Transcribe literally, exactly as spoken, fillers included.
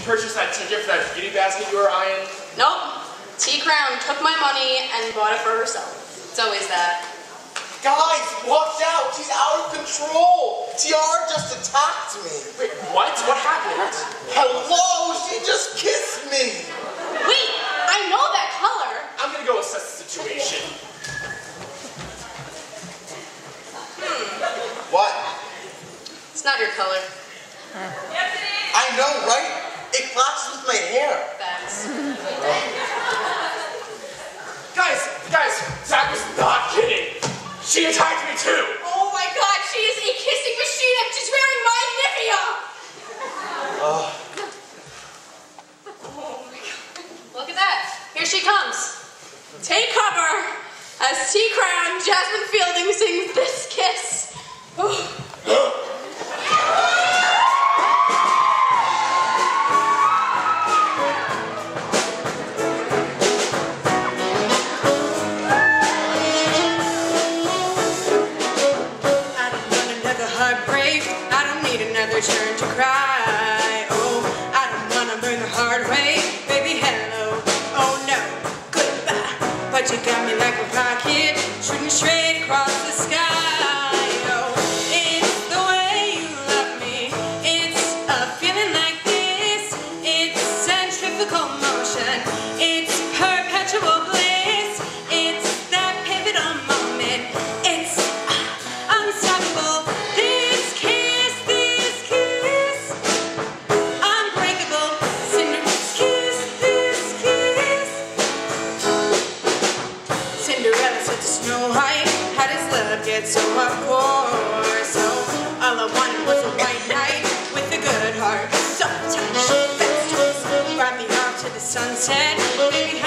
purchase that ticket for that beauty basket you were eyeing? Nope. T-Crown took my money and bought it for herself. It's always that. Guys, watch out! She's out of control! Tiara just attacked me! Wait, what? What happened? Hello! She just kissed me! Wait, I know that color! I'm gonna go assess the situation. Hmm. What? It's not your color. Yes, it is! I know, right? It clashes with my hair. Facts. Guys, guys, Zach was not kidding. She attacked me too. Oh my god, she is a kissing machine and she's wearing my Nivea! Oh. Oh my god. Look at that. Here she comes. Take cover as T-Crown Jasmine Fielding sings This Kiss. Turn to cry. Oh, I don't wanna learn the hard way. Baby, hello. Oh no, goodbye. But you got me like a rocket, shooting straight across the sky. Oh, it's the way you love me. It's a feeling like this. It's centrifugal motion. It's perpetual bliss. It's that pivotal moment. It's uh, unstoppable. So of course, so all I wanted was a white night with a good heart. So touch, let's just grab me off to the sunset. Baby,